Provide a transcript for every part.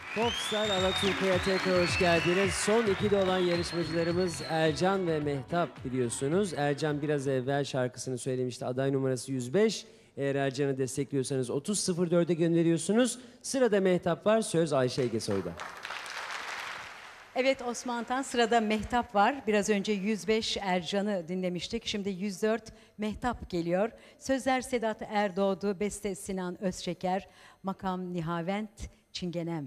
Popstar Alaturka'ya tekrar hoş geldiniz. Son ikide olan yarışmacılarımız Ercan ve Mehtap biliyorsunuz. Ercan biraz evvel şarkısını söylemişti. Aday numarası 105. Eğer Ercan'ı destekliyorsanız 30.04'e gönderiyorsunuz. Sırada Mehtap var. Söz Ayşe Egesoy'da. Evet Osman Tan, sırada Mehtap var. Biraz önce 105 Ercan'ı dinlemiştik. Şimdi 104 Mehtap geliyor. Sözler Sedat Erdoğdu, beste Sinan Özçeker, makam Nihavent Çingenem.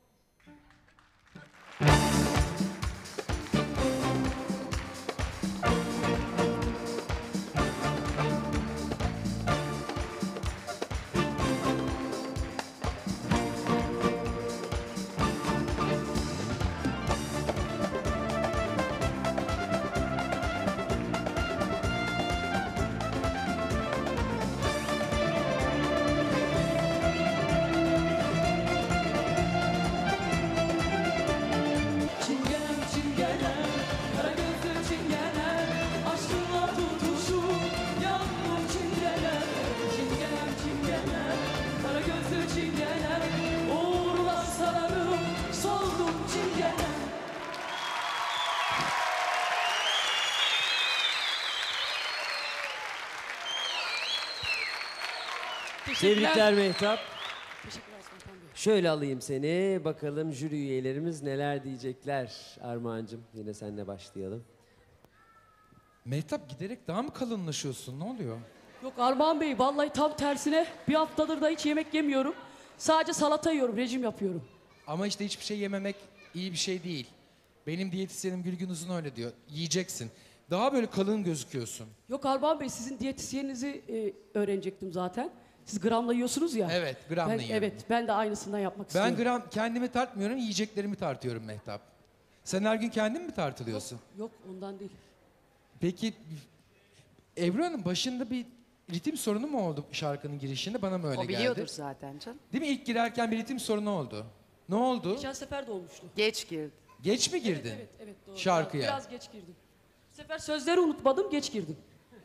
Tebrikler Mehtap. Şöyle alayım seni. Bakalım jüri üyelerimiz neler diyecekler. Armağancığım yine seninle başlayalım. Mehtap giderek daha mı kalınlaşıyorsun? Ne oluyor? Yok Armağan Bey, vallahi tam tersine bir haftadır da hiç yemek yemiyorum. Sadece salata yiyorum, rejim yapıyorum. Ama işte hiçbir şey yememek iyi bir şey değil. Benim diyetisyenim Gülgün Uzun öyle diyor. Yiyeceksin. Daha böyle kalın gözüküyorsun. Yok Armağan Bey, sizin diyetisyeninizi öğrenecektim zaten. Siz gramla yiyorsunuz ya. Evet, gramla yiyorum. Evet, ben de aynısından yapmak Ben istiyorum. kendimi tartmıyorum, yiyeceklerimi tartıyorum Mehtap. Sen her gün kendin mi tartılıyorsun? Yok, ondan değil. Peki Ebru Hanım başında bir ritim sorunu mu oldu şarkının girişinde? Bana mı öyle geldi? O biliyordur zaten canım. Değil mi? İlk girerken bir ritim sorunu oldu. Ne oldu? Geçen sefer de olmuştu. Geç girdi. Geç mi girdin? Evet doğru. Şarkıya. Biraz geç girdim. Bu sefer sözleri unutmadım, geç girdim.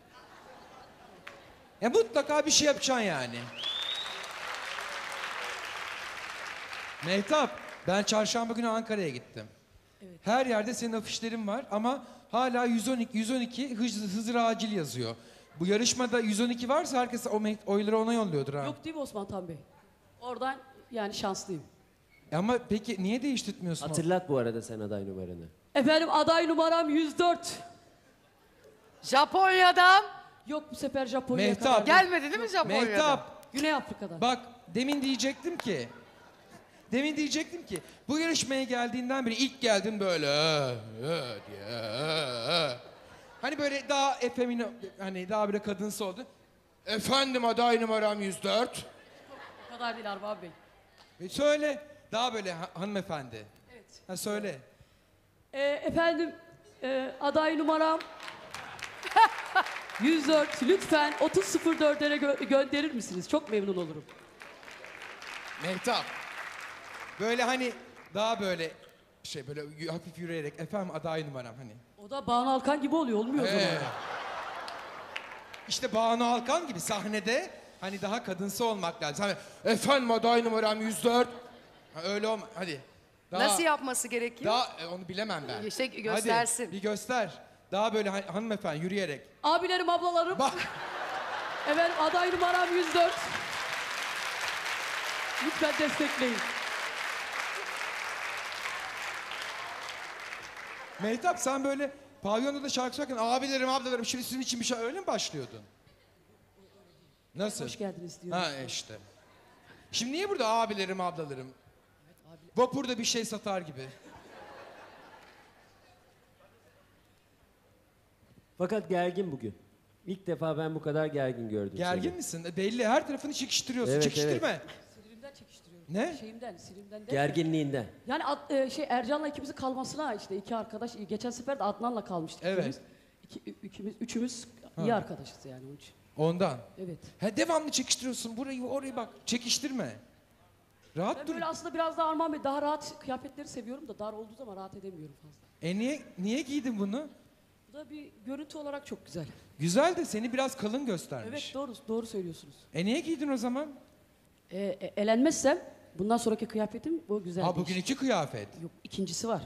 Mutlaka bir şey yapacaksın yani. Mehtap, ben çarşamba günü Ankara'ya gittim. Evet. Her yerde senin afişlerin var ama hala 112 Hızır Acil yazıyor. Bu yarışmada 112 varsa herkes oyları ona yolluyordur ha. Yok değil mi Osman Tan Bey? Oradan yani şanslıyım. Ama peki niye değiştirtmiyorsun? Hatırlat bu arada sen aday numaranı. Efendim aday numaram 104. Japonya'dan Yok bu sefer Japonya'ya Mehtap. kadar. gelmedi değil mi Japonya'dan? Mehtap, Güney Afrika'dan. bak demin diyecektim ki bu yarışmaya geldiğinden beri ilk geldin böyle diye. Hani böyle daha efemine, hani daha böyle kadınsı oldu. Efendim aday numaram 104. O kadar değil Armağan Bey. Söyle. Daha böyle hanımefendi. Evet. Ha söyle. Efendim aday numaram 104. Lütfen 30.04'lere gönderir misiniz? Çok memnun olurum. Mehtap. Böyle hani daha böyle böyle hafif yürüyerek efendim aday numaram hani. O da Banu Alkan gibi oluyor, olmuyor o zaman. İşte Banu Alkan gibi sahnede hani daha kadınsı olmak lazım. Hani, efendim aday numaram 104. Ha, öyle olma. Hadi. Daha, Nasıl yapması gerekiyor? Daha onu bilemem ben. İşte göstersin. Hadi bir göster. Daha böyle hanımefendi yürüyerek. Abilerim, ablalarım. Bak. Efendim aday numaram 104. Lütfen destekleyin. Mehtap sen böyle pavyonda da şarkı söylerken abilerim ablalarım şimdi sizin için bir şey öyle mi başlıyordun? Nasıl? Hoş geldiniz diyorum. Ha işte. Şimdi niye burada abilerim ablalarım? Vapurda bir şey satar gibi. Fakat gergin bugün. İlk defa ben bu kadar gergin gördüm Gergin seni. misin? Belli her tarafını çekiştiriyorsun. Evet, Çekiştirme. Sinirimden çekiştiriyorum. Ne? Sinirimden de. Gerginliğinden. Yani Ercan'la ikimizin kalmasına işte iki arkadaş. Geçen sefer de Adnan'la kalmıştık Evet. ikimiz. Üçümüz iyi arkadaşız yani onun için. Ondan. Evet. Ha, devamlı çekiştiriyorsun burayı orayı bak. Çekiştirme. Rahat Ben dur. böyle aslında biraz daha Armağan Bey, daha rahat kıyafetleri seviyorum da dar olduğu zaman rahat edemiyorum fazla. Niye giydin bunu? Bu da bir görüntü olarak çok güzel. Güzel de seni biraz kalın göstermiş. Evet doğru söylüyorsunuz. Niye giydin o zaman? Elenmezsem Bundan sonraki kıyafetim bu güzel. Ha bugün 2 kıyafet. Yok, ikincisi var.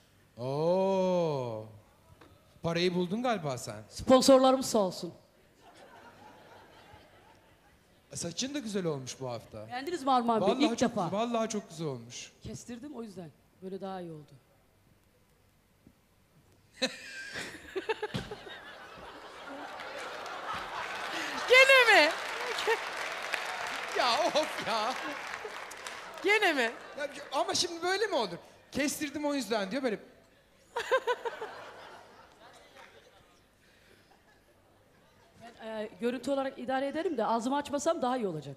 Oo. Parayı buldun galiba sen. Sponsorlarımız sağ olsun. Saçın da güzel olmuş bu hafta. Beğendiniz mi Armağan Bey? Vallahi İlk çok, defa. vallahi çok güzel olmuş. Kestirdim o yüzden. Böyle daha iyi oldu. Gene mi? Ya of ya. Gene mi? Ya, ama şimdi böyle mi olur? Kestirdim o yüzden diyor böyle. Görüntü olarak idare ederim de ağzımı açmasam daha iyi olacak.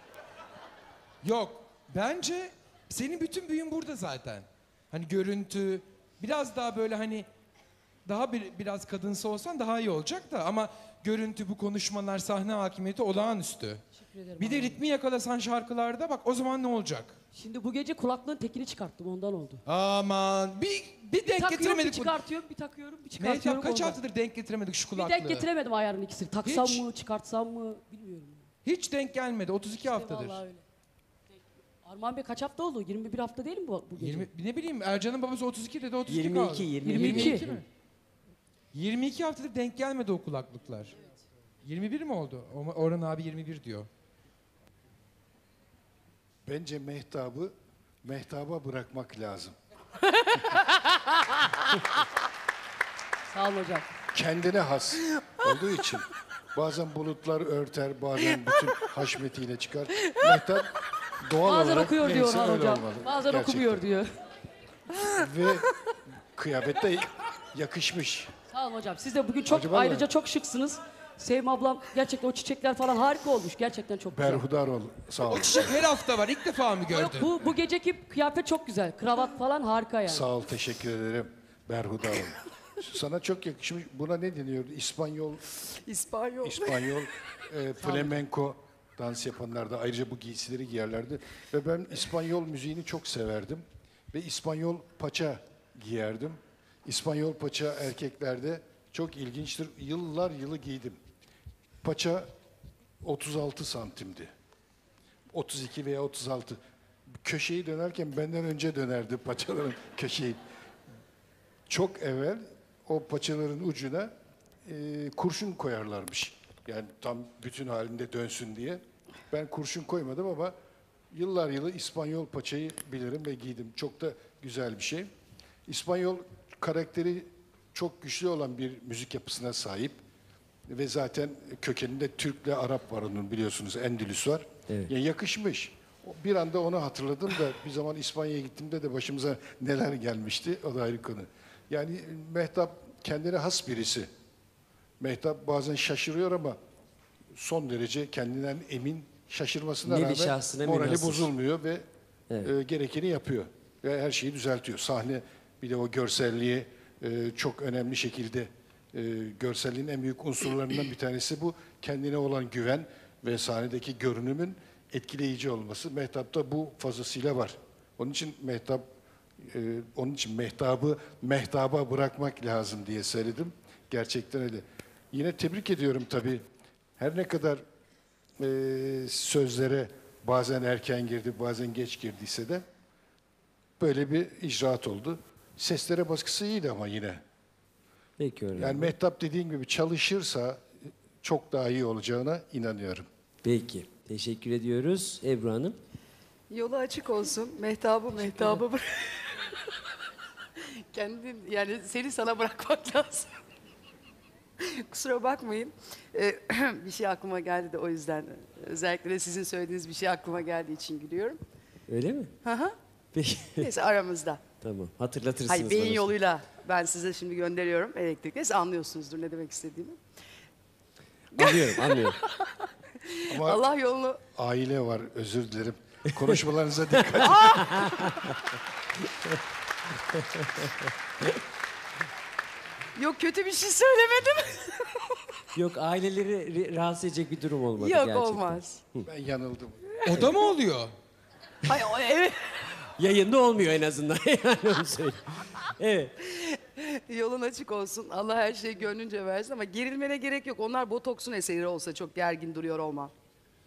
Yok. Bence senin bütün büyün burada zaten. Hani görüntü biraz daha böyle hani daha biraz kadınsı olsan daha iyi olacak da ama görüntü, bu konuşmalar, sahne hakimiyeti olağanüstü. Teşekkür ederim. Bir de Armağan Bey. ritmi yakalasan şarkılarda bak o zaman ne olacak? Şimdi bu gece kulaklığın tekini çıkarttım ondan oldu. Aman bir denk Takıyorum, bir getiremedik. çıkartıyorum, bir takıyorum, bir çıkartıyorum. Mehtap kaç ondan. haftadır denk getiremedik şu Bir kulaklığı? denk getiremedim ayarın ikisini. Taksam Hiç. mı, çıkartsam mı bilmiyorum. Hiç denk gelmedi 32 haftadır. Vallahi öyle. Armağan Bey kaç hafta oldu? 21 hafta değil mi bu gece? 20, ne bileyim Ercan'ın babası 32 dedi 32 22, kaldı. 22. mi? 22 haftadır denk gelmedi o kulaklıklar. 21 mi oldu? Orhan abi 21 diyor. Bence mehtaba bırakmak lazım. Sağ olun hocam. Kendine has olduğu için bazen bulutlar örter, bazen bütün haşmetiyle çıkar. Mehtap doğal Bazen olarak okuyor diyor neyse Orhan öyle hocam. olmalı. Bazen Gerçekten. okumuyor diyor. Ve kıyafet de yakışmış. Sağ olun hocam. Siz de bugün çok Acaba ayrıca çok şıksınız. Sevim ablam gerçekten o çiçekler falan harika olmuş. Gerçekten çok güzel. Berhudar ol. Sağ ol. O çiçek her hafta var. İlk defa mı Yok, gördün? bu geceki kıyafet çok güzel. Kravat falan harika yani. Sağ ol, teşekkür ederim. Berhudar ol. Sana çok yakışmış. Buna ne deniyordu? İspanyol. İspanyol, flamenco dans yapanlar da ayrıca bu giysileri giyerlerdi. Ve ben İspanyol müziğini çok severdim. Ve İspanyol paça giyerdim. İspanyol paça erkeklerde çok ilginçtir. Yıllar yılı giydim. Paça 36 santimdi. 32 veya 36. Köşeyi dönerken benden önce dönerdi paçaların köşeyi. Çok evvel o paçaların ucuna kurşun koyarlarmış. Yani tam bütün halinde dönsün diye. Ben kurşun koymadım ama yıllar yılı İspanyol paçayı bilirim ve giydim. Çok da güzel bir şey. İspanyol karakteri çok güçlü olan bir müzik yapısına sahip. Ve zaten kökeninde Türk'le Arap var onun, biliyorsunuz. Endülüs var. Evet. Yani yakışmış. Bir anda onu hatırladım da bir zaman İspanya'ya gittiğimde de başımıza neler gelmişti. O da ayrı konu. Yani Mehtap kendine has birisi. Mehtap bazen şaşırıyor ama son derece kendinden emin, şaşırmasına Nevi rağmen şahsına morali münhasır. bozulmuyor ve Evet. gerekeni yapıyor. Ve her şeyi düzeltiyor. Sahne bir de o görselliği çok önemli şekilde görselliğin en büyük unsurlarından bir tanesi bu. Kendine olan güven ve sahnedeki görünümün etkileyici olması. Mehtap'ta bu fazlasıyla var. Onun için Mehtap'ı mehtaba bırakmak lazım diye söyledim. Gerçekten öyle. Yine tebrik ediyorum tabii. Her ne kadar sözlere bazen erken girdi, bazen geç girdiyse de böyle bir icraat oldu. Seslere baskısı iyiydi ama yine. Peki öyle. Yani Mehtap dediğim gibi çalışırsa çok daha iyi olacağına inanıyorum. Peki. Teşekkür ediyoruz. Ebru Hanım. Yolu açık olsun. Mehtabı kendin yani seni sana bırakmak lazım. Kusura bakmayın. Bir şey aklıma geldi de o yüzden. Özellikle de sizin söylediğiniz bir şey aklıma geldiği için gülüyorum. Öyle mi? Hı hı. Peki. Neyse aramızda. Tamam. Hatırlatırsınız Hayır beyin bana. yoluyla ben size şimdi gönderiyorum elektrikle. Siz anlıyorsunuzdur ne demek istediğimi. Anlıyorum. Ama Allah yolunu... aile var, özür dilerim. Konuşmalarınıza dikkat. Yok kötü bir şey söylemedim. Yok, aileleri rahatsız edecek bir durum olmadı Yok gerçekten. olmaz. Ben yanıldım. O da mı oluyor? Hayır evet. Yayında olmuyor en azından. Yani onu söyleyeyim. Evet. Yolun açık olsun. Allah her şeyi gönlünce versin ama gerilmene gerek yok. Onlar botoksun eseri olsa çok gergin duruyor olmam.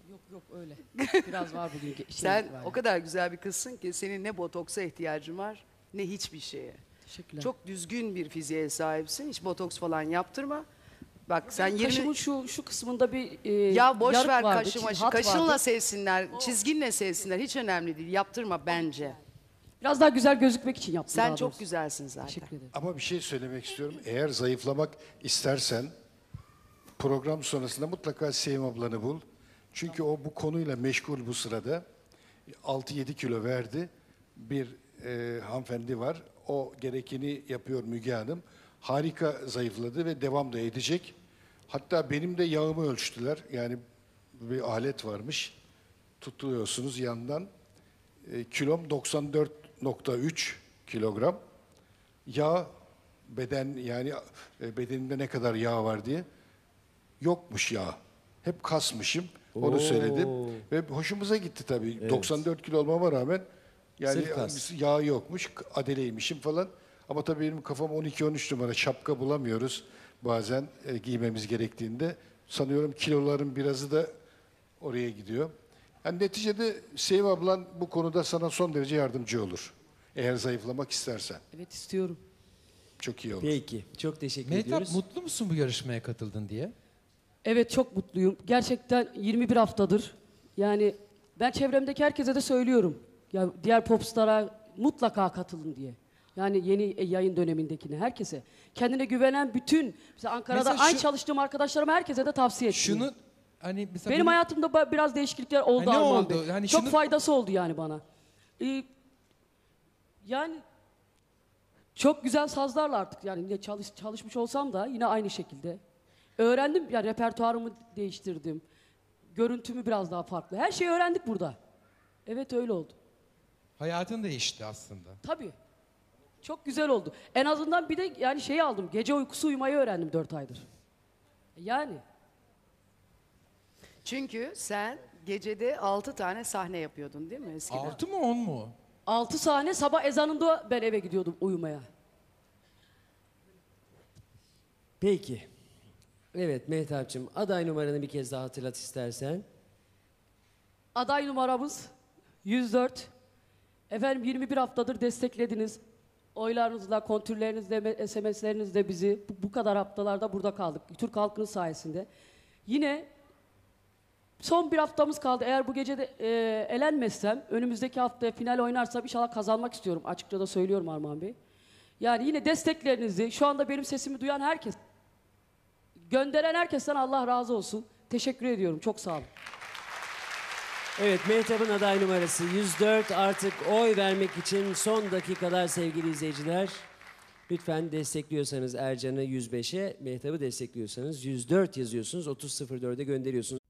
Yok yok öyle. Biraz var bugün. Sen o kadar güzel bir kızsın ki senin ne botoksa ihtiyacın var ne hiçbir şeye. Teşekkürler. Çok düzgün bir fiziğe sahipsin. Hiç botoks falan yaptırma. Bak sen 20... Kaşımın şu kısmında bir Ya boş yarık ver vardı, kaşı maşı. hat Kaşınla vardı. sevsinler, çizginle sevsinler. Hiç önemli değil. Yaptırma bence. Biraz daha güzel gözükmek için yaptım. Sen daha çok doğrusu. güzelsin zaten. Teşekkür ederim. Ama bir şey söylemek istiyorum. Eğer zayıflamak istersen program sonrasında mutlaka Sevim ablanı bul. Çünkü o bu konuyla meşgul bu sırada. 6-7 kilo verdi. Bir hanımefendi var. O gerekeni yapıyor Müge Hanım. Harika zayıfladı ve devam da edecek. Hatta benim de yağımı ölçtüler. Yani bir alet varmış. Tutuyorsunuz yandan. Kilom 94,3 kilogram. Yağ, beden yani bedenimde ne kadar yağ var diye yokmuş yağ. Hep kasmışım. Onu söyledim. Ve hoşumuza gitti tabii. 94 kilo olmama rağmen yani Sırf kas. yağ yokmuş. Adeleymişim falan. Ama tabii benim kafam 12-13 numara. Şapka bulamıyoruz bazen giymemiz gerektiğinde. Sanıyorum kiloların birazı da oraya gidiyor. Yani neticede Sevim ablan bu konuda sana son derece yardımcı olur. Eğer zayıflamak istersen. Evet istiyorum. Çok iyi olur. Peki. Çok teşekkür Mehtap ediyoruz. mutlu musun bu yarışmaya katıldın diye? Evet çok mutluyum. Gerçekten 21 haftadır. Yani ben çevremdeki herkese de söylüyorum. Ya diğer popstar'a mutlaka katılın diye. Yani yeni yayın dönemindekine herkese. Kendine güvenen bütün mesela Ankara'da Mesela aynı çalıştığım arkadaşlarıma herkese de tavsiye ettim. Şunu hani mesela Benim bunu- hayatımda biraz değişiklikler oldu Ha, ne Armağan oldu? Bey. Yani Çok şunu- faydası oldu yani bana. Yani çok güzel sazlarla artık yani yine çalışmış olsam da yine aynı şekilde. Öğrendim yani repertuarımı değiştirdim. Görüntümü biraz daha farklı. Her şeyi öğrendik burada. Evet öyle oldu. hayatın değişti aslında. Tabii. Çok güzel oldu. En azından bir de yani şeyi aldım. Gece uykusu uyumayı öğrendim 4 aydır. Yani. Çünkü sen gecede 6 tane sahne yapıyordun değil mi eskiden? 6 mı 10 mu? 6 sahne sabah ezanında ben eve gidiyordum uyumaya. Peki. Evet Mehtap'cığım aday numaranı bir kez daha hatırlat istersen. Aday numaramız 104. Efendim 21 haftadır desteklediniz. Oylarınızla, kontürlerinizle, SMS'lerinizle bizi bu kadar haftalarda burada kaldık. Türk halkının sayesinde. Yine son bir haftamız kaldı. Eğer bu gece de elenmezsem, önümüzdeki haftaya final oynarsam inşallah kazanmak istiyorum. Açıkça da söylüyorum Armağan Bey. Yani yine desteklerinizi, şu anda benim sesimi duyan herkes, gönderen herkesten Allah razı olsun. Teşekkür ediyorum. Çok sağ olun. Evet Mehtap'ın aday numarası 104. Artık oy vermek için son dakikalar sevgili izleyiciler. Lütfen destekliyorsanız Ercan'ı 105'e, Mehtap'ı destekliyorsanız 104 yazıyorsunuz. 3004'e gönderiyorsunuz.